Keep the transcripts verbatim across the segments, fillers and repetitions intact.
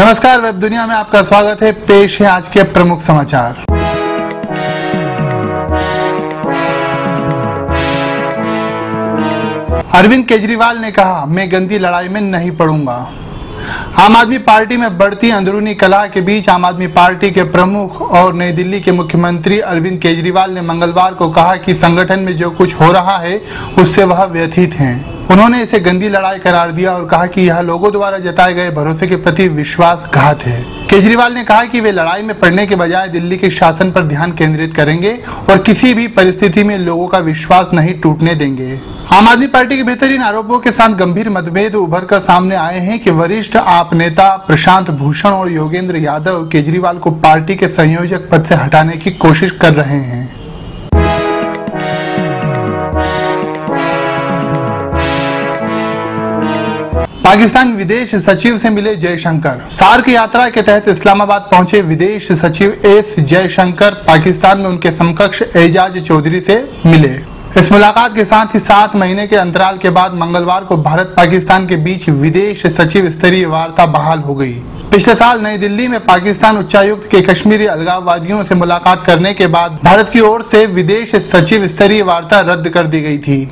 नमस्कार, वेब दुनिया में आपका स्वागत है। पेश है आज के प्रमुख समाचार। अरविंद केजरीवाल ने कहा, मैं गंदी लड़ाई में नहीं पड़ूंगा। आम आदमी पार्टी में बढ़ती अंदरूनी कलह के बीच आम आदमी पार्टी के प्रमुख और नई दिल्ली के मुख्यमंत्री अरविंद केजरीवाल ने मंगलवार को कहा कि संगठन में जो कुछ हो रहा है उससे वह व्यथित हैं। उन्होंने इसे गंदी लड़ाई करार दिया और कहा कि यह लोगों द्वारा जताए गए भरोसे के प्रति विश्वासघात है। केजरीवाल ने कहा कि वे लड़ाई में पड़ने के बजाय दिल्ली के शासन पर ध्यान केंद्रित करेंगे और किसी भी परिस्थिति में लोगों का विश्वास नहीं टूटने देंगे। आम आदमी पार्टी के बेहतरीन आरोपों के साथ गंभीर मतभेद उभर कर सामने आए हैं कि वरिष्ठ आप नेता प्रशांत भूषण और योगेंद्र यादव केजरीवाल को पार्टी के संयोजक पद से हटाने की कोशिश कर रहे हैं। पाकिस्तान विदेश सचिव से मिले जयशंकर। सार्क यात्रा के तहत इस्लामाबाद पहुंचे विदेश सचिव एस जयशंकर पाकिस्तान में उनके समकक्ष एजाज चौधरी से मिले। इस मुलाकात के साथ ही सात महीने के अंतराल के बाद मंगलवार को भारत पाकिस्तान के बीच विदेश सचिव स्तरीय वार्ता बहाल हो गई। पिछले साल नई दिल्ली में पाकिस्तान उच्चायुक्त के कश्मीरी अलगाववादियों से मुलाकात करने के बाद भारत की ओर से विदेश सचिव स्तरीय वार्ता रद्द कर दी गई थी।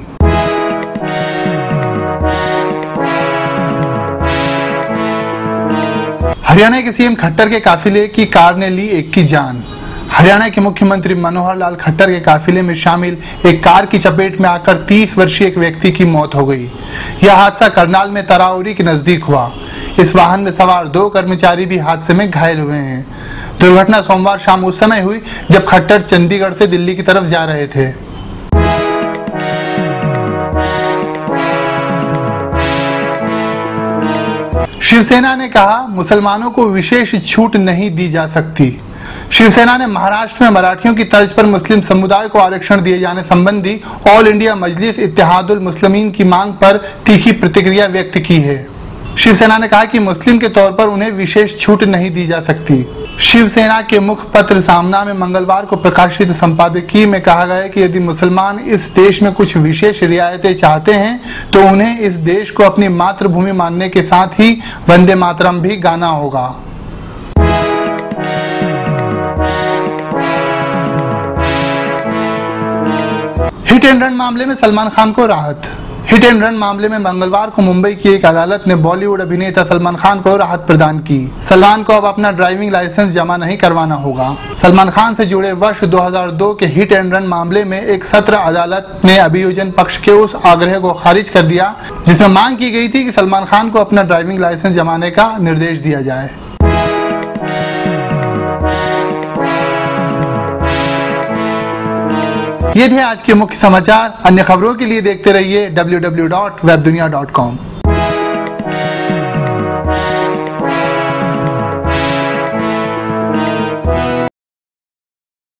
हरियाणा के सीएम खट्टर के काफिले की कार ने ली एक की जान। हरियाणा के मुख्यमंत्री मनोहर लाल खट्टर के काफिले में शामिल एक कार की चपेट में आकर तीस वर्षीय एक व्यक्ति की मौत हो गई। यह हादसा करनाल में तराउरी के नजदीक हुआ। इस वाहन में सवार दो कर्मचारी भी हादसे में घायल हुए हैं। दुर्घटना सोमवार शाम उस समय हुई जब खट्टर चंडीगढ़ से दिल्ली की तरफ जा रहे थे। शिवसेना ने कहा, मुसलमानों को विशेष छूट नहीं दी जा सकती। शिवसेना ने महाराष्ट्र में मराठियों की तर्ज पर मुस्लिम समुदाय को आरक्षण दिए जाने संबंधी ऑल इंडिया मजलिस इत्तेहादुल मुस्लिमीन की मांग पर तीखी प्रतिक्रिया व्यक्त की है। शिवसेना ने कहा कि मुस्लिम के तौर पर उन्हें विशेष छूट नहीं दी जा सकती। शिवसेना के मुखपत्र सामना में मंगलवार को प्रकाशित संपादकीय में कहा गया कि यदि मुसलमान इस देश में कुछ विशेष रियायतें चाहते हैं तो उन्हें इस देश को अपनी मातृभूमि मानने के साथ ही वंदे मातरम भी गाना होगा। हिट एंड रन मामले में सलमान खान को राहत। हिट एंड रन मामले में मंगलवार को मुंबई की एक अदालत ने बॉलीवुड अभिनेता सलमान खान को राहत प्रदान की। सलमान को अब अपना ड्राइविंग लाइसेंस जमा नहीं करवाना होगा। सलमान खान से जुड़े वर्ष दो हज़ार दो के हिट एंड रन मामले में एक सत्र अदालत ने अभियोजन पक्ष के उस आग्रह को खारिज कर दिया जिसमें मांग की गई थी कि सलमान खान को अपना ड्राइविंग लाइसेंस जमाने का निर्देश दिया जाए। ये थे आज के मुख्य समाचार। अन्य खबरों के लिए देखते रहिए W W W dot Webdunia dot com.